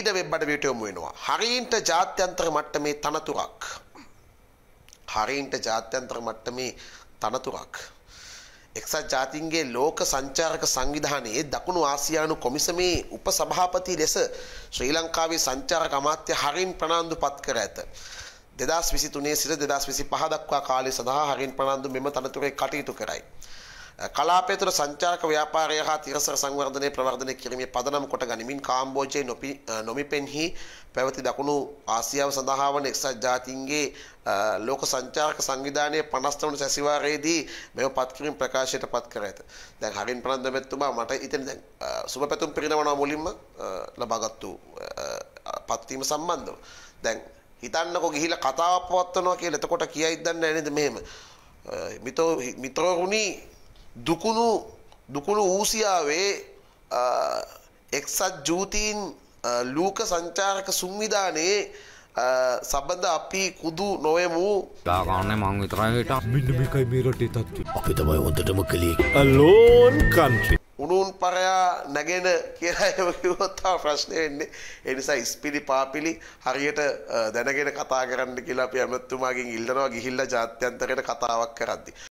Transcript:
Web අඩවියට යොමු වෙනවා. හරින්ට ජාත්‍යන්තර මට්ටමේ තනතුරක්. හරින්ට ජාත්‍යන්තර මට්ටමේ තනතුරක්. එක්සත් ජාතීන්ගේ ලෝක සංචාරක සංවිධානයේ දකුණු ආසියානු කොමිසමේ උපසභාපති ලෙස ශ්‍රී ලංකාවේ සංචාරක අමාත්‍ය හරින් ප්‍රනාන්දු පත් කර ඇත. 2023 සිට 2025 දක්වා කාලය සඳහා හරින් ප්‍රනාන්දු මෙම තනතුරේ කටයුතු කරයි. කලාපය තුළ සංචාරක ව්‍යාපාරය හා තිරසර සංවර්ධනය ප්‍රවර්ධනය කිරීමේ පදනම් කොට ගනිමින් කාම්බෝජයේ නොමිපෙන්හි පැවති දකුණු ආසියාව සඳහා වන එක්සත් ජාතීන්ගේ ලෝක සංචාරක සංවිධානයේ 50 වන සැසිවාරයේදී මෙම පත්කිරීම ප්‍රකාශයට පත් කර ඇත. දැන් හරින් ප්‍රනාන්දු මැතිතුමා මට ඉතින් දැන් සුබ පැතුම් පිරිනමනවා මුලින්ම ලබාගත්තු පත්වීම සම්බන්ධව. දැන් හිතන්නකෝ ගිහිලා කතාවක් පවත්වනවා කියලා එතකොට කියයිද දන්නේ නැහැ නේද මෙහෙම. මිත්‍රෝරුනි දුකුණු ඌසියාවේ එක්සත් ජූතීන් ලෝක සංචාරක සංවිධානයේ සම්බන්ධ අපි කුදු නොවෙමු. දාගන්නේ මං විතරයි හිටා. මෙන්න මේකයි මේ රටේ තත්ත්වය. අපි තමයි හොඳටම කලේ. alone country. උණුන් පරයා නැගෙන කියලා එහෙම කිව්වොත් තමයි ප්‍රශ්නේ වෙන්නේ. ඒ නිසා ඉස්පිලි පාපිලි හරියට දැනගෙන කතා කරන්න කියලා අපි ඇමතුමාගෙන් ඉල්ලනවා ගිහිල්ලා ජාත්‍යන්තරයට කතාවක් කරද්දි.